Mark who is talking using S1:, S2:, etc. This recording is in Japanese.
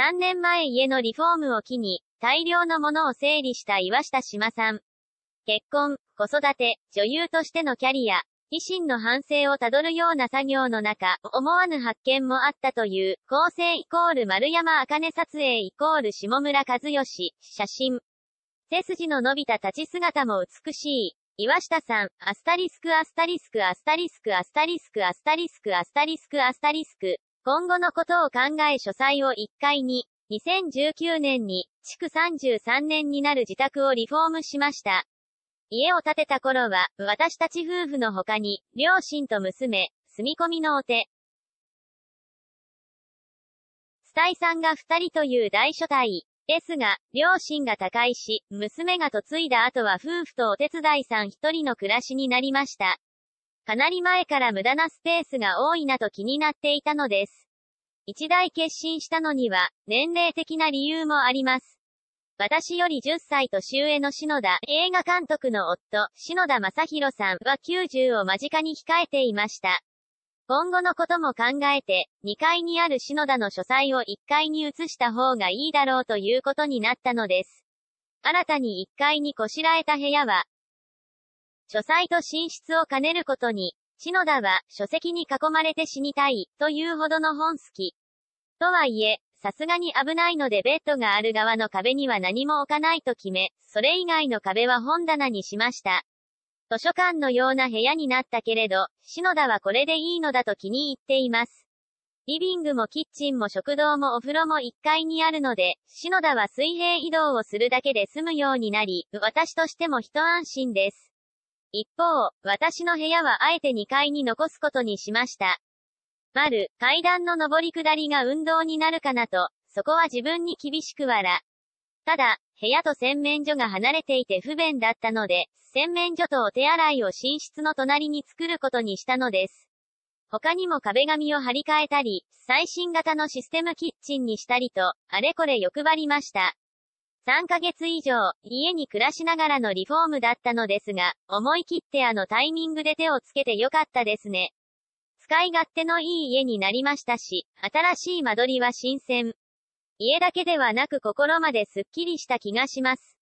S1: 3年前家のリフォームを機に、大量のものを整理した岩下志麻さん。結婚、子育て、女優としてのキャリア、自身の反省をたどるような作業の中、思わぬ発見もあったという、構成丸山茜撮影下村和義、写真。背筋の伸びた立ち姿も美しい。岩下さん、アスタリスク。今後のことを考え書斎を1階に、2019年に、築33年になる自宅をリフォームしました。家を建てた頃は、私たち夫婦の他に、両親と娘、住み込みのお手伝いさんが2人という大所帯。ですが、両親が他界し、娘が嫁いだ後は夫婦とお手伝いさん1人の暮らしになりました。かなり前から無駄なスペースが多いなと気になっていたのです。一大決心したのには、年齢的な理由もあります。私より10歳年上の篠田、映画監督の夫、篠田正宏さんは90を間近に控えていました。今後のことも考えて、2階にある篠田の書斎を1階に移した方がいいだろうということになったのです。新たに1階にこしらえた部屋は、書斎と寝室を兼ねることに、篠田は書籍に囲まれて死にたい、というほどの本好き。とはいえ、さすがに危ないのでベッドがある側の壁には何も置かないと決め、それ以外の壁は本棚にしました。図書館のような部屋になったけれど、篠田はこれでいいのだと気に入っています。リビングもキッチンも食堂もお風呂も1階にあるので、篠田は水平移動をするだけで済むようになり、私としても一安心です。一方、私の部屋はあえて2階に残すことにしました。階段の上り下りが運動になるかなと、そこは自分に厳しくただ、部屋と洗面所が離れていて不便だったので、洗面所とお手洗いを寝室の隣に作ることにしたのです。他にも壁紙を張り替えたり、最新型のシステムキッチンにしたりと、あれこれ欲張りました。3ヶ月以上、家に暮らしながらのリフォームだったのですが、思い切ってタイミングで手をつけてよかったですね。使い勝手のいい家になりましたし、新しい間取りは新鮮。家だけではなく心まですっきりした気がします。